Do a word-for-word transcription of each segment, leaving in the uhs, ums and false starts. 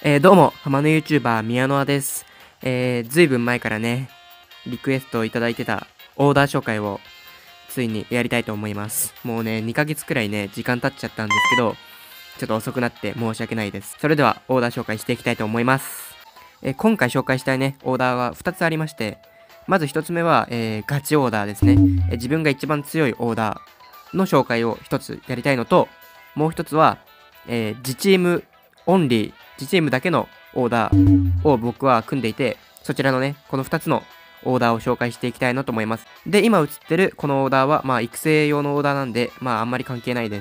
えー、どうも、浜の YouTuber 宮野です。えー、ずいぶん前からね、リクエストをいただいてたオーダー紹介をついにやりたいと思います。もうね、にかげつくらいね、時間経っちゃったんですけど、ちょっと遅くなって申し訳ないです。それでは、オーダー紹介していきたいと思います。えー、今回紹介したいね、オーダーはふたつありまして、まずひとつめは、えー、ガチオーダーですね、えー。自分が一番強いオーダーの紹介をひとつやりたいのと、もうひとつは、えー、自チームオンリー、自チームだけのオーダーを僕は組んでいて、そちらのね、このふたつのオーダーを紹介していきたいなと思います。で、今映ってるこのオーダーは、まあ、育成用のオーダーなんで、まあ、あんまり関係ないです。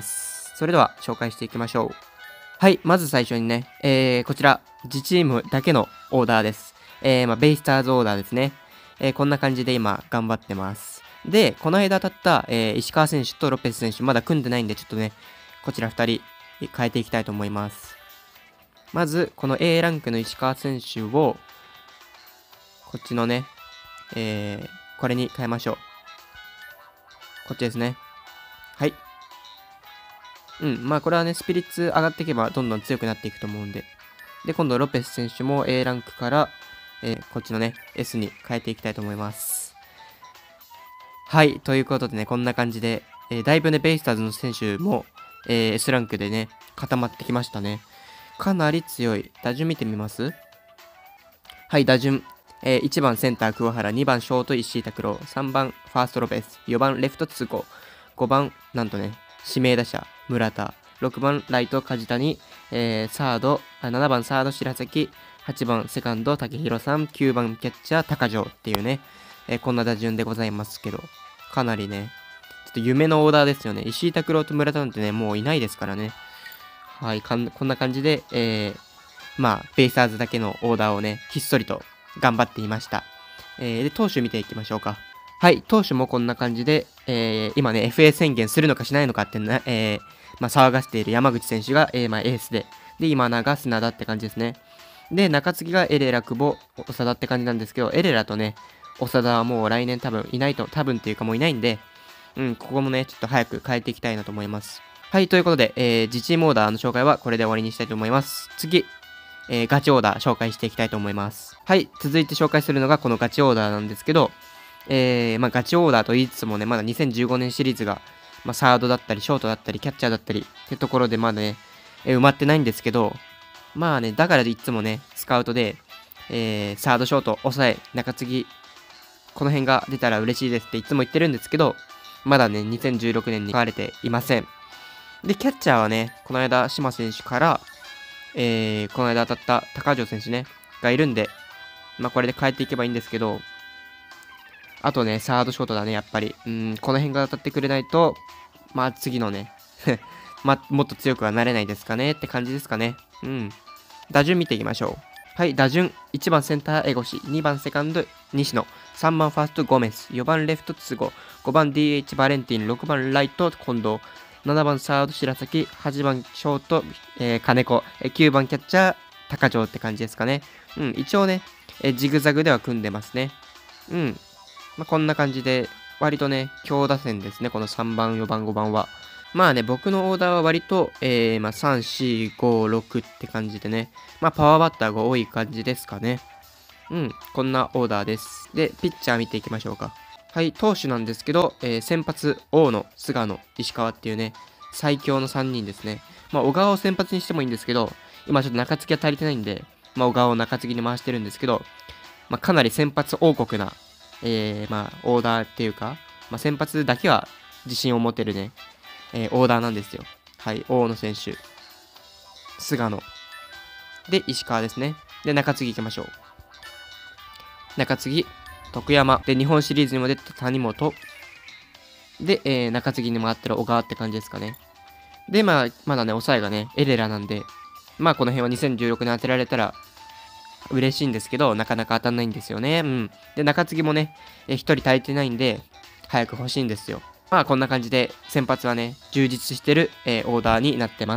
それでは、紹介していきましょう。はい、まず最初にね、えー、こちら、自チームだけのオーダーです。えー、まあ、ベイスターズオーダーですね。えー、こんな感じで今、頑張ってます。で、この間当たった、えー、石川選手とロペス選手、まだ組んでないんで、ちょっとね、こちらふたり変えていきたいと思います。まず、この エー ランクの石川選手を、こっちのね、えー、これに変えましょう。こっちですね。はい。うん、まあこれはね、スピリッツ上がっていけばどんどん強くなっていくと思うんで。で、今度ロペス選手も エー ランクから、えー、こっちのね、S に変えていきたいと思います。はい、ということでね、こんな感じで、えー、だいぶね、ベイスターズの選手も、えー、S ランクでね、固まってきましたね。かなり強い。打順見てみます？はい、打順。えー、いちばんセンター桑原、にばんショート石井拓郎、さんばんファーストロペス、よばんレフト都合、ごばんなんとね、指名打者村田、ろくばんライト梶谷、えー、サード、ななばんサード白崎、はちばんセカンド竹広さん、きゅうばんキャッチャー高城っていうね、えー、こんな打順でございますけど、かなりね、ちょっと夢のオーダーですよね。石井拓郎と村田なんてね、もういないですからね。はい、かんこんな感じで、えー、まあ、ベイスターズだけのオーダーをね、ひっそりと頑張っていました。えー、で、投手見ていきましょうか。はい、投手もこんな感じで、えー、今ね、エフエー 宣言するのかしないのかってな、えー、まあ、騒がせている山口選手が、えー、まあ、エースで、で、今永、砂田って感じですね。で、中継ぎがエレラ、久保、長田って感じなんですけど、エレラとね、長田はもう来年多分いないと、多分っていうかもういないんで、うん、ここもね、ちょっと早く変えていきたいなと思います。はい、ということで、えー、自チームオーダーの紹介はこれで終わりにしたいと思います。次、えー、ガチオーダー紹介していきたいと思います。はい、続いて紹介するのがこのガチオーダーなんですけど、えー、まあ、ガチオーダーと言いつつもね、まだにせんじゅうごねんシリーズが、まあ、サードだったり、ショートだったり、キャッチャーだったりってところでまだね、えー、埋まってないんですけど、まあね、だからいつもね、スカウトで、えー、サード、ショート、抑え、中継ぎ、この辺が出たら嬉しいですっていつも言ってるんですけど、まだね、にせんじゅうろくねんに買われていません。で、キャッチャーはね、この間、島選手から、えー、この間当たった高城選手ね、がいるんで、まあこれで変えていけばいいんですけど、あとね、サードショートだね、やっぱり。うん、この辺が当たってくれないと、まあ次のね、まあもっと強くはなれないですかねって感じですかね。うん。打順見ていきましょう。はい、打順。いちばんセンター、江越。にばんセカンド、西野。さんばんファースト、ゴメス。よばんレフト、都合。ごばん ディーエイチ、バレンティン。ろくばんライト、近藤。ななばんサード、白崎。はちばんショート、えー、金子。きゅうばんキャッチャー、高城って感じですかね。うん、一応ね、えー、ジグザグでは組んでますね。うん。まあ、こんな感じで、割とね、強打線ですね。このさんばん、よばん、ごばんは。まあね、僕のオーダーは割と、えー、まあ、さん、よん、ご、ろくって感じでね、まあ、パワーバッターが多い感じですかね。うん、こんなオーダーです。で、ピッチャー見ていきましょうか。はい、投手なんですけど、えー、先発、大野、菅野、石川っていうね、最強のさんにんですね。まあ、小川を先発にしてもいいんですけど、今ちょっと中継ぎが足りてないんで、まあ、小川を中継ぎに回してるんですけど、まあ、かなり先発王国な、えー、まあ、オーダーっていうか、まあ、先発だけは自信を持てるね、えー、オーダーなんですよ。はい、大野選手、菅野、で、石川ですね。で、中継ぎ行きましょう。中継ぎ、徳山、で、日本シリーズにも出た谷本、で、えー、中継ぎに回ってる小川って感じですかね。で、まあ、まだね、抑えがね、エレラなんで、まあ、この辺はにせんじゅうろくねん当てられたら嬉しいんですけど、なかなか当たんないんですよね。うん。で、中継ぎもね、えー、ひとり足りてないんで、早く欲しいんですよ。まあこんな感じで先発はね、充実してる、えー、オーダーになってます。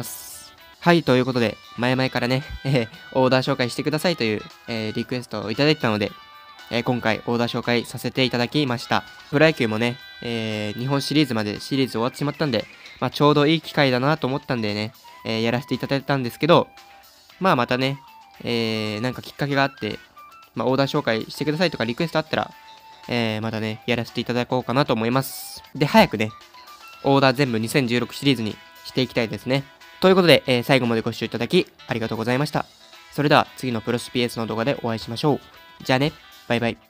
はい、ということで、前々からね、えー、オーダー紹介してくださいという、えー、リクエストをいただいたので、えー、今回オーダー紹介させていただきました。プロ野球もね、えー、日本シリーズまでシリーズ終わってしまったんで、まあちょうどいい機会だなと思ったんでね、えー、やらせていただいたんですけど、まあまたね、 えー、なんかきっかけがあって、まあ、オーダー紹介してくださいとかリクエストあったら、えー、またね、やらせていただこうかなと思います。で、早くね、オーダー全部にせんじゅうろくシリーズにしていきたいですね。ということで、えー、最後までご視聴いただきありがとうございました。それでは次のプロスピーエスの動画でお会いしましょう。じゃあね、バイバイ。